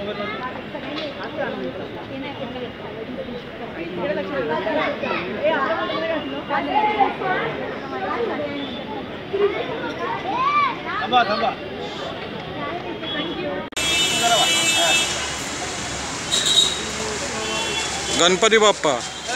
थांबा थांबा. गणपती बाप्पा.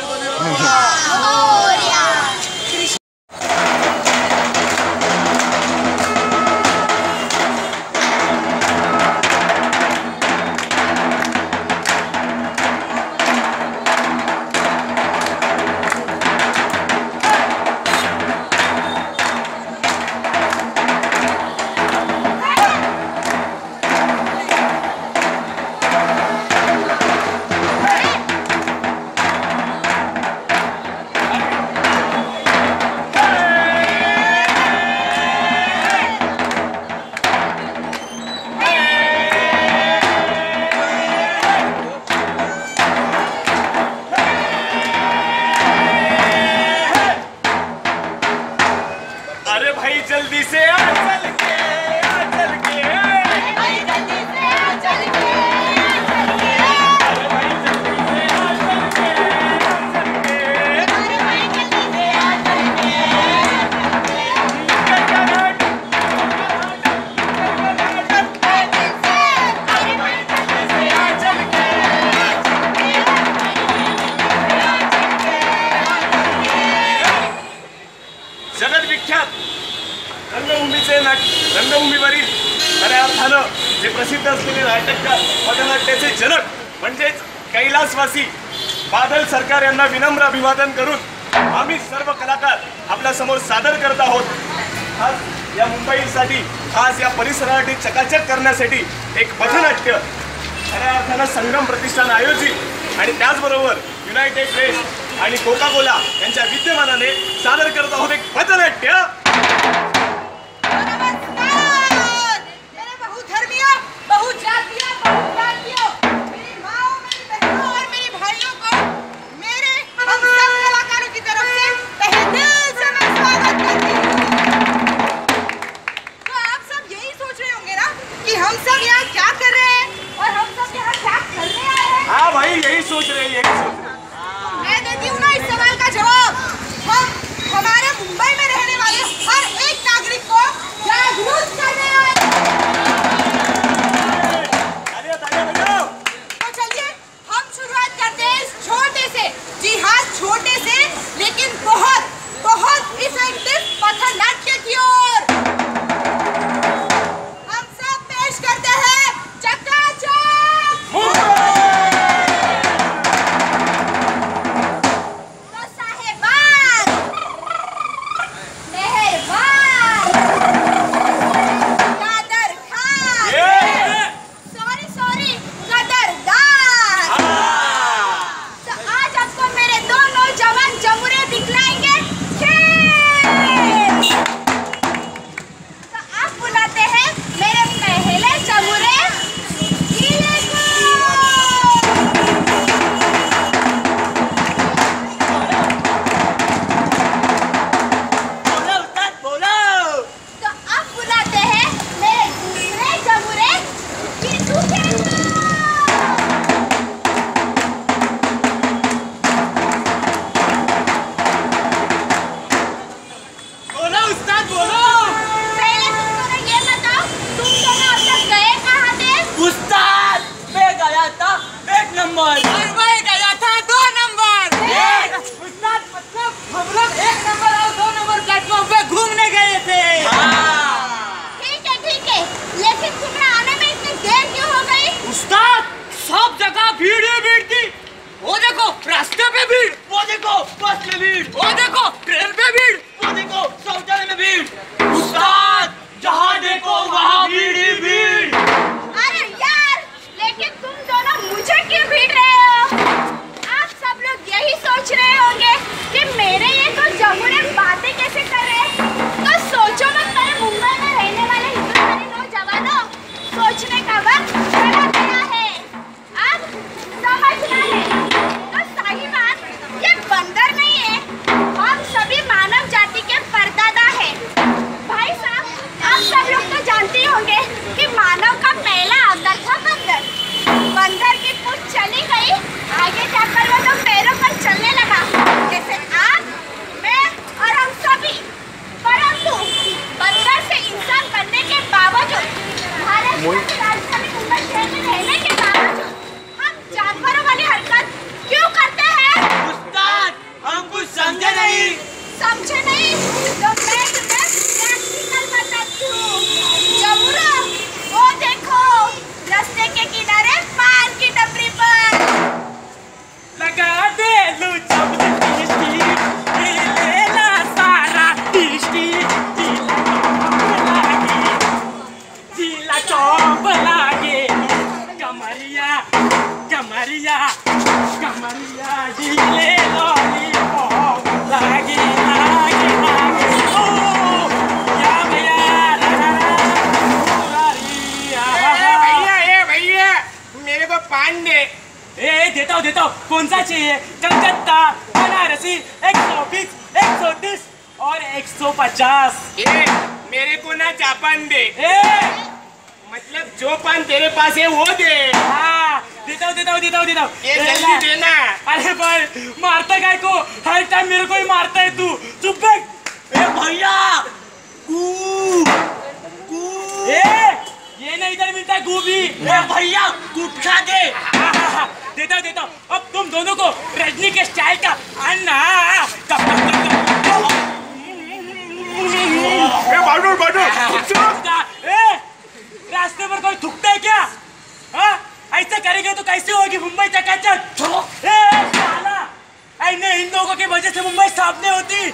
जल्दी से आ चल के, आ चल के, भाई जल्दी से आ चल के, अरे भाई जल्दी से आ चल के, अरे भाई जल्दी से आ चल के, अरे भाई जल्दी से आ चल के, जगत विख्यात रंगभूमीवरील खऱ्या अर्थानं जे प्रसिद्ध असलेले नाटककार पथनाट्याचे जनक म्हणजेच कैलासवासी बादल सरकार यांना विनम्र अभिवादन करून आम्ही सर्व कलाकार आपल्या समोर सादर करत आहोत. आज या मुंबईसाठी, आज या परिसरासाठी चकाचक करण्यासाठी एक पथनाट्य खऱ्या अर्थानं संगम प्रतिष्ठान आयोजित आणि त्याचबरोबर युनायटेड वेस्ट आणि कोका कोला यांच्या विद्यमानाने सादर करत आहोत एक पथनाट्य. यही सोच रहे हैं. मैं देती हूँ ना इस सवाल का जवाब. हम हमारे मुंबई में रहने वाले हर एक नागरिक को जागरूक करने आए. तो चलिए हम शुरुआत करते हैं इस छोटे से, जी हाँ छोटे से लेकिन बहुत बहुत इफेक्टिव पथनाट्य की ओर. हम सब पेश करते हैं चकाचक. रास्ते पे भीड़, वो देखो बस में भीड़, वो देखो ट्रेन पे भीड़, वो देखो शौचालय में भीड़. उस्ताद जहाँ देखो वहाँ भीड़ ही भीड़. अरे यार, लेकिन तुम दोनों मुझे क्यों भीड़ रहे हो? आप सब लोग यही सोच रहे होंगे कि मेरे ये तो जमुने बातें कैसे कर रहे हैं. तो सोचो मत मेरे मुंबई में रहने वाले हिंदुस्तानी नौजवानों, सोचने का वक्त चला गया है. अब समझना है. ये बंदर नहीं है, हम सभी मानव जाति के परदादा हैं. भाई साहब, आप सब लोग तो जानते होंगे कि मानव का पहला अवतार था बंदर. राजधानी मुंबई शहर में रहने के बावजूद हम जानवरों वाली हरकत क्यों करते हैं? उस्ताद, हम कुछ समझे नहीं। समझे नहीं तो मैं तुम्हें प्रैक्टिकल बताती हूँ। जमुना, वो देखो रास्ते के किनारे पान की टपरी पर लगा दे लू जब लेला सारा टिश्ती चौप लागे कमरिया कमरिया कमरिया दिले लॉलीपॉप लागे लागे लागे ओ या भैया ए भैया मेरे को पान दे। देता हूँ कौन सा चाहिए? कलकत्ता, बनारसी, 120, 130 और 150। मेरे को ना जापान दे। मतलब जो पान तेरे पास है वो दे। हाँ, देता हूँ ये जल्दी देना। अरे भाई मारता काय को? हर टाइम मेरे को ही मारता है तू। चुप बैठ। भैया ये नहीं इधर मिलता है गोभी। भैया गुटखा दे। देता हूँ। अब तुम दोनों को रजनी के स्टाइल का अन्ना रास्ते पर कोई थूकता है क्या? हाँ? ऐसा करेंगे तो कैसे होगी मुंबई चकाचक? इन लोगों की वजह से मुंबई साफ नहीं होती।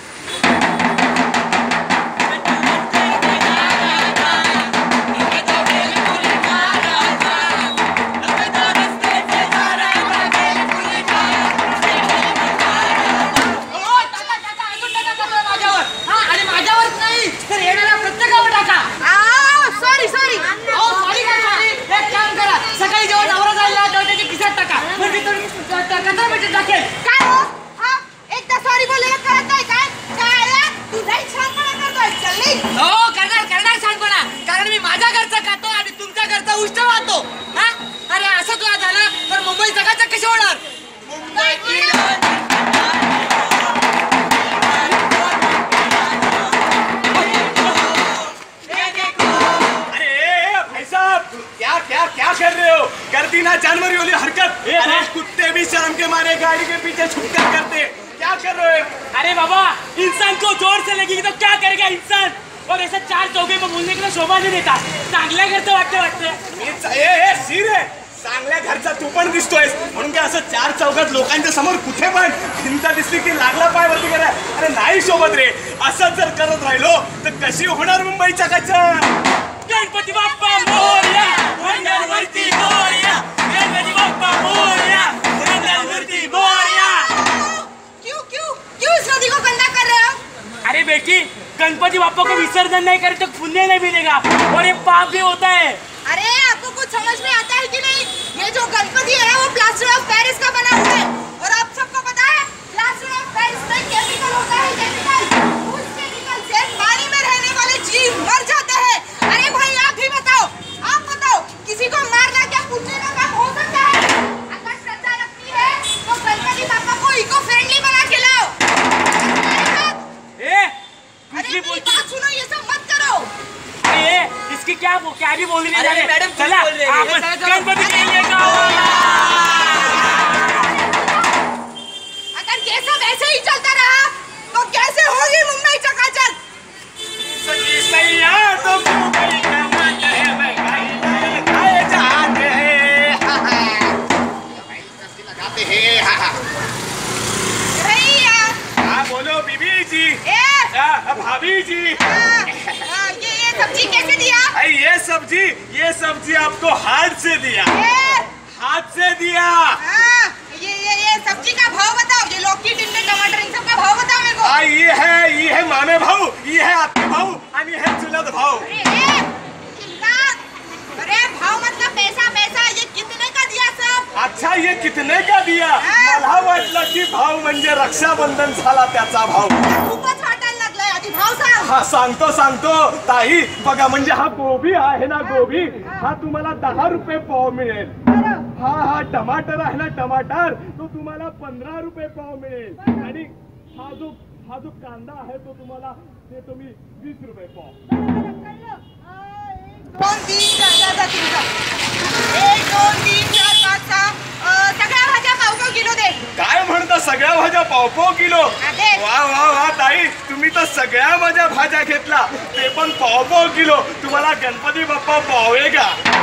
जानवर वाली हरकत। अरे कुत्ते भी शर्म के मारे गाड़ी के पीछे छुपकर करते। क्या कर रहे हो? अरे बाबा इंसान को जोर से लगेगी तो क्या करेगा इंसान? और ऐसे चार चौके में बोलने के लिए शोभा नहीं देता। चांगल्या घरचं वाटते चांगल्या घरचा तू पण दिसतोयस म्हणून काय असं चार चौकात लोकांच्या समोर कुठे पण भिंत दिसली की लागला पाय वरती करा। अरे नाही शोभत रे। असं जर करत राहिलो तर कशी होणार मुंबई चकाचक? गणपती बाप्पा मोरया, मंगलवरती मोरया, गणपती बाप्पा मोरया, मंगलवरती मोरया। क्यों इस नदी को गंदा कर रहे हो? अरे बेटी गणपति बाप्पा को विसर्जन नहीं करे तो पुण्य नहीं मिलेगा और ये पाप भी होता है। अरे आपको कुछ समझ में आता है कि नहीं? ये जो गणपति है वो प्लास्टर ऑफ पेरिस का बना हुआ है और आप सबको पता है प्लास्टर ऑफ पेरिस में केमिकल होता है। केमिकल उस केमिकल से पानी में रहने वाले जीव मर जाते हैं। अरे भाई आप भी बताओ, आप बताओ किसी को मारना क्या पूछने का काम हो सकता है? अगर श्रद्धा रखती है तो गणपति बाप्पा को इको फ्रेंडली बना के लाओ। अरे बात सुनो, ये सब मत करो। इसकी क्या भी बोलनी नहीं। अरे मैडम चला आप गणपति के लिए अगर ये सब ऐसे ही चलता रहा तो कैसे होगी मुंबई चकाचक? भैया हाँ बोलो बीबी जी। भाभी जी ये सब्जी कैसे दिया? ये सब्जी आपको हाथ से दिया। हाथ से दिया। ये सब्जी का भाव बताओ। ये लौकी, टिंडे, टमाटर इन सब का भाव बताओ मेरे को। ये है मामे भाऊ, ये है आपके भाऊ आणि हे चुलत भाऊ। अरे भाव मतलब पैसा। ये कितने का दिया सब? अच्छा ये कितने का दिया? मला वाटलं की भाऊ म्हणजे रक्षाबंधन झाला त्याचा भाऊ। खूपच वाटायला लागलाय। आधी भाव सांग। हा सांगतो ताई बघा, म्हणजे हा गोबी आहे ना, गोबी हा तुम्हाला 10 रुपये पाव मिळेल। हा टमाटर आहे ना, टमाटर तो तुम्हाला 15 रुपये पाव मिळेल। आणि हा जो कांदा आहे तो तुम्हाला देतो मी 20 रुपये पाव। 2 3 सगळ्या भाज्या पाव किलो. वा वा वा ताई, तुम्ही तर सगळ्या माझ्या भाज्या घेतला, ते पण पाव किलो. तुम्हाला गणपती बाप्पा पावेगा.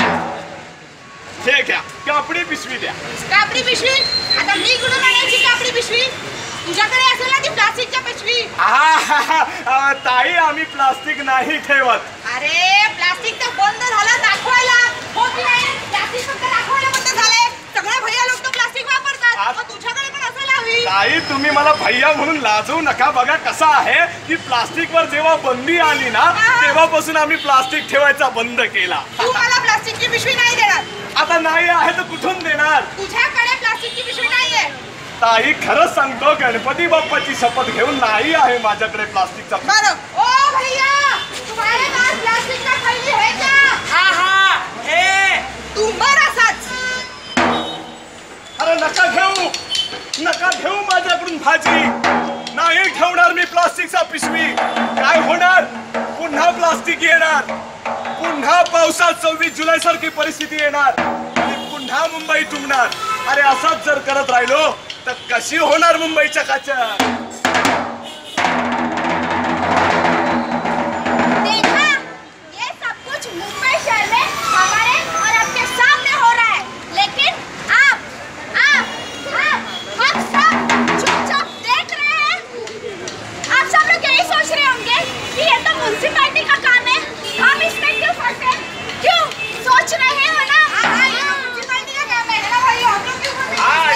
हे घ्या, कापडी पिशवी द्या. कापडी पिशवी? आता मी कुठून आणायची कापडी पिशवी? तुझ्याकडे असेल ना ती प्लास्टिकच्या पिशवी. ताई, आम्ही प्लास्टिक नाही ठेवत. अरे प्लास्टिक तर बंद झालं दाखवायला. हो की नाही? प्लास्टिक फक्त दाखवायला बंद झालंय. सगळे भैया लोक तर प्लास्टिक वापरतात. मग तुझ्याकडे पण असायला हवी. ताई, तुम्ही मला भैया म्हणून लाजवू नका. बघा कसं आहे की प्लास्टिकवर जेव्हा बंदी आली ना, तेव्हापासून आम्ही प्लास्टिक ठेवायचा बंद केला. तू मला प्लास्टिकची पिशवी नाही देणार. आता नाही आहे तर कुठून देणार? तुझ्याकडे प्लास्टिकची पिशवी नाहीये. ताई, खरंच सांगतो, गणपती बाप्पाची शपथ घेऊन नाही आहे माझ्याकडे प्लास्टिकचा. बरं. ओ भैया, तुम्हारे पास प्लास्टिक का थैली है क्या? हाँ हाँ है. तू मर असाच. अरे नका घेऊ माझ्याकडून भाजी. नाही ठेवणार मी प्लास्टिकचा पिशवी. काय होणार? पुन्हा प्लास्टिक येणार. पुन्हा पावसात 26 जुलै सारखी परिस्थिती येणार आणि पुन्हा मुंबई तुंबणार. अरे असंच जर करत राहिलो तर कशी होणार मुंबईच्या काचा? देखा, ये सब कुछ मुंबई शहर में हमारे और आपके सामने हो रहा है, लेकिन आप हम सब चुपचाप देख रहे हैं. आप सब लोग यही सोच रहे होंगे कि ये तो म्युनिसिपैलिटी का काम है, हम इसमें क्यों फंसे? क्यों सोच रहे हो ना? हाँ, ये तो म्युनिसिपैलिटी का काम है ना भाई, हम लोग क्यों फंसे? हाँ,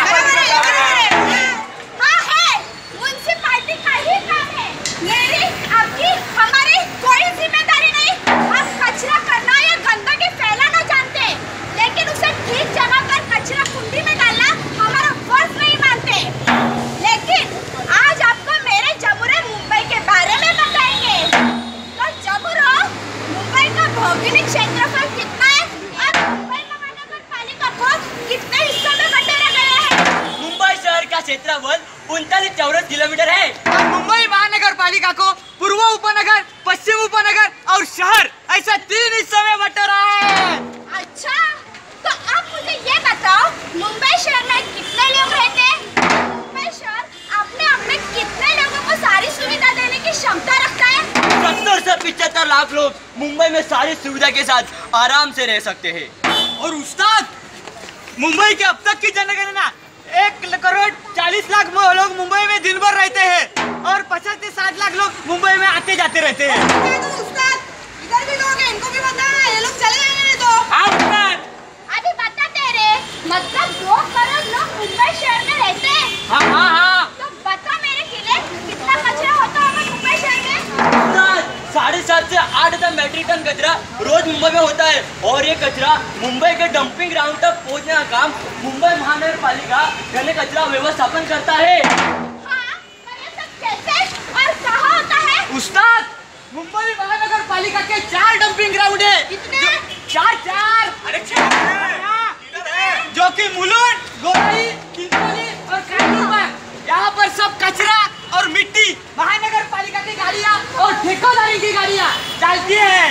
है, म्युनिसिपैलिटी का ही काम है. मेरी, आपकी, हमारी कोई जिम्मेदारी नहीं. हम कचरा करना या गंदगी फैलाना जानते हैं, लेकिन उसे ठीक जगह पर कचरा कुंडी में डालना हमारा फर्ज नहीं मानते. लेकिन आज आपको मेरे जमुरे मुंबई के बारे में बताएंगे. तो जमुरो, मुंबई का भौगोलिक क्षेत्रफल कितना है और मुंबई महानगर पालिका को कितने हिस्सों में बटेरा गया है? मुंबई शहर का क्षेत्रफल 39 चौरस किलोमीटर है. और मुंबई महानगर पालिका को पूर्व उपनगर, पश्चिम उपनगर और शहर ऐसा 3 हिस्सों में बटा है. अच्छा, तो आप मुझे ये बताओ, मुंबई शहर में कितने लोग रहते हैं? मुंबई शहर अपने कितने लोगों को सारी सुविधा देने की क्षमता रखता है? 70 से 75 लाख लोग मुंबई में सारी सुविधा के साथ आराम से रह सकते हैं. और उस्ताद, मुंबई के अब तक की जनगणना 1,40,00,000 लोग मुंबई में दिन भर रहते हैं और 50 से 60 लाख लोग मुंबई में आते जाते रहते हैं. उस्ताद, इधर भी लोग हैं, इनको भी बताना, ये लोग चले जाएंगे तो. हाँ उस्ताद. अभी बताते रे, मतलब 2 करोड़ लोग मुंबई शहर में रहते हैं. हाँ हाँ हाँ. तो बता मेरे किले, कितना कचरा होता होगा मुंबई शहर में? उस्ताद, 7.5 से 8 मेट्रिक टन कचरा रोज मुंबई में होता है और ये कचरा मुंबई के डंपिंग ग्राउंड तक पहुंचने का काम मुंबई महानगर पालिका घने कचरा व्यवस्थापन करता है. हाँ, पर ये सब कैसे और कहाँ होता है? उस्ताद, मुंबई महानगर पालिका के 4 डंपिंग ग्राउंड है. कितने? 4. अरे 4 जो कि मुलुंड, गोराई, चिंचोली और कानपुर में. यहाँ पर सब कचरा और मिट्टी महानगर पालिका की गाड़ियाँ और ठेकेदारी की गाड़ियाँ चलती है.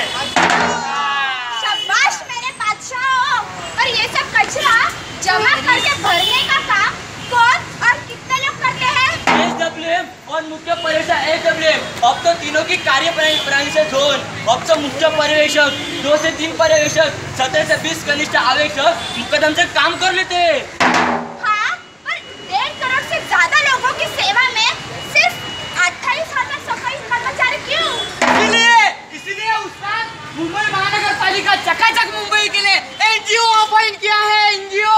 शाबाश मेरे बादशाह. और ये सब कचरा जमा करके भरने का काम कौन और कितने लोग करते हैं? SWM और मुख्य पर्यवेक्षक SWM. अब तो तीनों की कार्य प्रणाली से जोन. अब तो मुख्य पर्यवेक्षक, 2 से 3 पर्यवेक्षक, 17 से 20 कनिष्ठ आवेक्षक मुकदम से काम कर लेते हैं. हाँ, पर 1.5 करोड़ से ज्यादा लोगों की सेवा में सिर्फ 28,000 सफाई कर्मचारी क्यों? इसीलिए उस्ताद, मुंबई महानगर पालिका चकाचक मुंबई के लिए NGO अपॉइंट किया है. NGO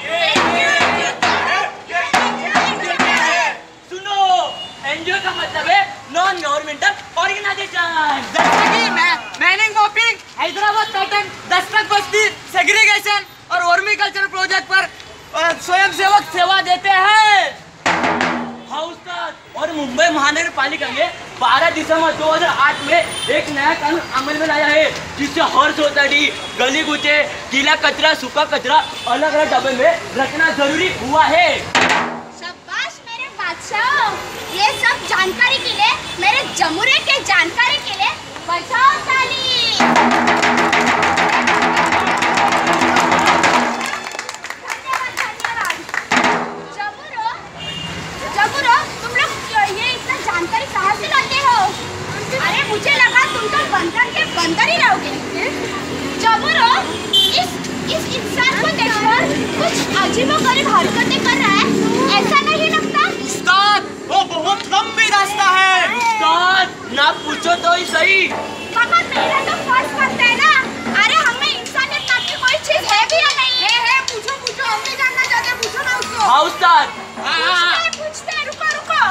सुनो, NGO का मतलब है नॉन गवर्नमेंटल ऑर्गेनाइजेशन. जैसे कि Manning mopping, Hyderabad pattern, Dastak बस्ती, सेग्रीगेशन और वर्मी कल्चर प्रोजेक्ट पर स्वयंसेवक सेवा देते हैं. हाँ उस्ताद. और मुंबई महानगर पालिका ने 12 दिसंबर 2008 में एक नया कानून अमल में लाया है, जिससे हर सोसाइटी, गली कूचे, गीला कचरा, सूखा कचरा अलग अलग डब्बे में रखना जरूरी हुआ है. शाबाश मेरे बादशाह. ये सब जानकारी के लिए, मेरे जमुरे के जानकारी के लिए बजाओ ताली. धन्यवाद. जमुरो, इस इंसान को देखकर कुछ अजीबोगरीब हरकतें कर रहा है, ऐसा नहीं लगता? उस्ताद, वो बहुत लंबी रास्ता है। उस्ताद, ना पूछो तो ही सही। पापा मेरा तो फर्ज बनता है ना। अरे हमें इंसानियत नाम की कोई चीज है भी या नहीं? है, पूछो पूछो, हम नहीं जानना चाहते, पूछो ना उसको। हाँ उस्ताद। पूछते, रुको।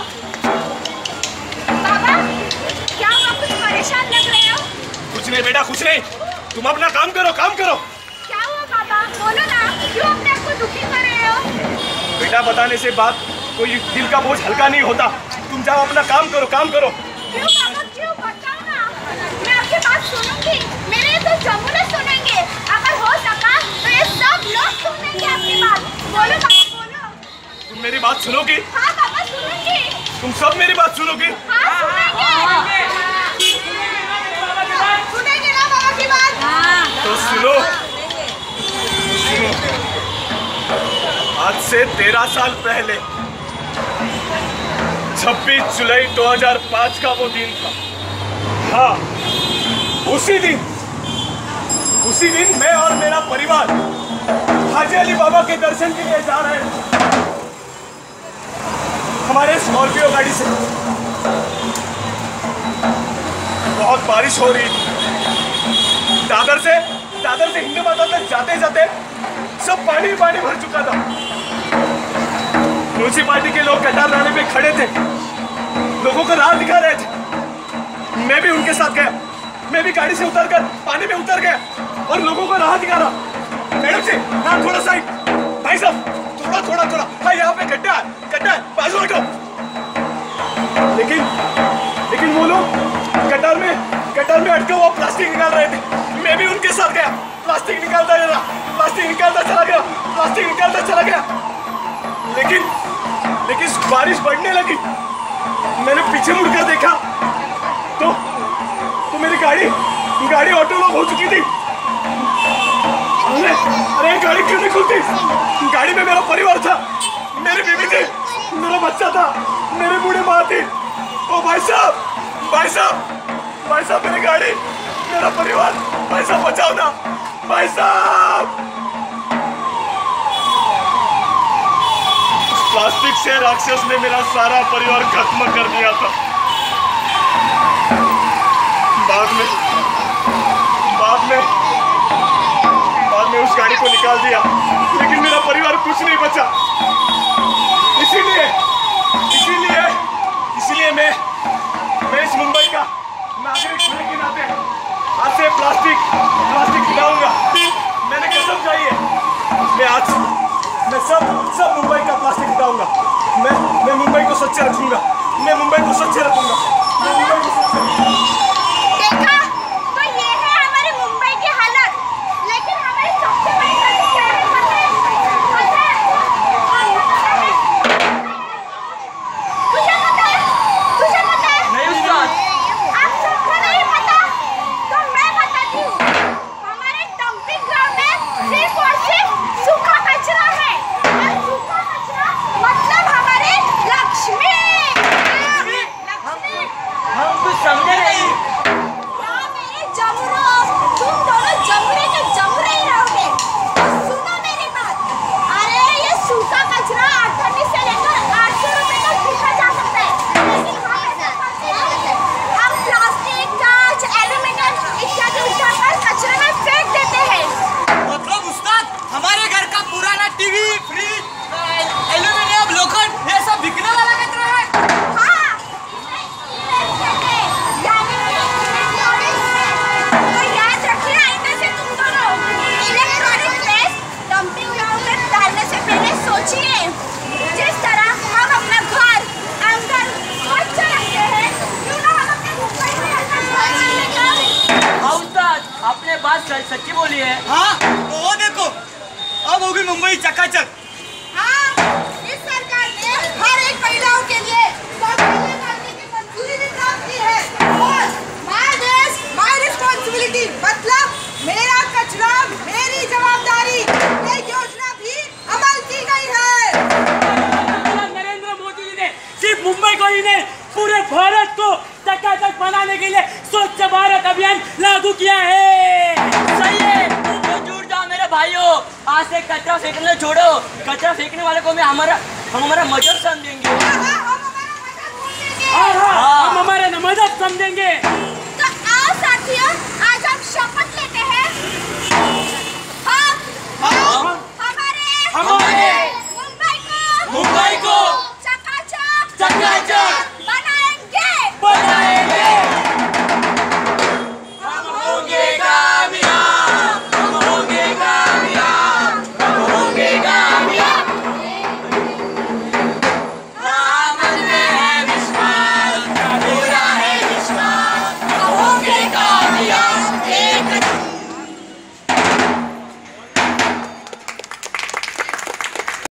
बाबा, क्या आप कुछ परेशान लग रहे हो? कुछ नहीं बेटा, कुछ नहीं। तुम अपना काम करो। क्या हुआ बाबा, बोलो ना, क्यों अपने आप को दुखी कर रहे हो? बेटा बताने से बात कोई दिल का बोझ हल्का नहीं होता। तुम जाओ अपना काम करो। क्यों बाबा, क्यों? बताओ ना, मैं आपकी बात सुनूंगी। मेरे तो जमुने सुनेंगे। अगर हो सका तो ये सब लोग सुनेंगे आपकी बात। बोलो बाबा, बोलो। तुम मेरी बात सुनोगी? हाँ बाबा, सुनूंगी। तुम सब मेरी बात सुनोगी? हाँ सुनेंगे। सुनेंगे ना बाबा की बात? तो सुनो। आज से 13 साल पहले 26 जुलाई 2005 का वो दिन था। हाँ, उसी दिन मैं और मेरा परिवार हाजी अली बाबा के दर्शन के लिए जा रहे थे हमारे स्कॉर्पियो गाड़ी से। बहुत बारिश हो रही थी। दादर से हिंदू माता तक जाते सब पानी भर चुका था। म्यूनिसिपालिटी के लोग कतार नाले पे खड़े थे, लोगों को राह दिखा रहे थे। मैं भी उनके साथ गया। मैं भी गाड़ी से उतरकर पानी में उतर गया और लोगों को राह दिखा रहा। मैडम जी, हाँ थोड़ा साइड। भाई साहब, थोड़ा। हाँ, यहाँ पे गड्ढा है, बाजू हटो। लेकिन वो लोग कतार में अटके वो प्लास्टिक निकाल रहे थे। मैं भी उनके साथ गया। प्लास्टिक निकालता चला गया। लेकिन बारिश बढ़ने लगी। मैंने पीछे मुड़कर देखा तो मेरी गाड़ी ऑटो लॉक हो चुकी थी। अरे गाड़ी क्यों नहीं खुलती? गाड़ी में मेरा परिवार था, मेरी बीवी थी, मेरा बच्चा था, मेरी बूढ़ी माँ थी। ओ भाई साहब, मेरी गाड़ी, मेरा परिवार, भाई साहब बचाओ ना, भाई साहब। प्लास्टिक से राक्षस ने मेरा सारा परिवार खत्म कर दिया था। बाद में उस गाड़ी को निकाल दिया, लेकिन मेरा परिवार कुछ नहीं बचा। इसीलिए मैं इस मुंबई का नागरिक होने के नाते आज से प्लास्टिक गिराऊंगा। मैंने कसम खाई है। मैं सब मुंबई का प्लास्टिक हटाऊंगा। मैं मुंबई को स्वच्छ रखूंगा। देखा, तो ये है हमारी मुंबई की हालत। लेकिन हमारी सबसे बड़ी गलती क्या है पता है? तुझे पता है? नहीं उस्ताद। आप सबको नहीं पता तो मैं बताती हूँ। हमारे डंपिंग ग्राउंड में सिर्फ और सिर्फ सूखा कचरा है। और सूखा कचरा मतलब हमारी लक्ष्मी। हम कुछ समझे नहीं। क्या मेरे जमुनों, तुम दोनों जमुने के जमुने ही रहोगे। तो सुनो मेरी बात। अरे ये सूखा कचरा 8 से लेकर 800 रुपए तक बिका जा सकता है। लेकिन हम प्लास्टिक, कांच, एल्यूमिनियम इत्यादि उठाकर कचरे में फेंक देते हैं। मतलब उस्ताद, हमारे घर का पुराना टीवी, फ्रिज, एल्यूमिनियम, लोखंड, ये सब बिकने वाला कचरा है। हाँ, तो याद रखिए आइंदा से तुम दोनों इलेक्ट्रॉनिक वेस्ट डंपिंग ग्राउंड में डालने से पहले सोचिए। जिस तरह हम अपना घर, आंगन स्वच्छ रखते हैं, क्यों ना हम अपने मुंबई में ऐसा स्वच्छ रखें। हाँ उस्ताद, आपने बात सच्ची बोली है। हाँ, तो वो देखो, अब होगी मुंबई चकाचक। हाँ, इस सरकार ने हर एक महिलाओं के लिए शौचालय बनाने की मंजूरी भी प्राप्त की है। और माय देश माय रिस्पांसिबिलिटी, मतलब मेरा कचरा मेरी जवाबदारी, ये योजना भी अमल की गई है। नरेंद्र मोदी जी ने सिर्फ मुंबई को ही नहीं, पूरे भारत को चकाचक बनाने के लिए स्वच्छ भारत अभियान लागू किया है। सही है, तो जुड़ जाओ मेरे भाइयों। आज से कचरा फेंकना छोड़ो। कचरा फेंकने वाले को हम हमारा मजहब समझेंगे। हम हमारे मजहब समझेंगे। तो आओ साथियों, आज हम शपथ लेते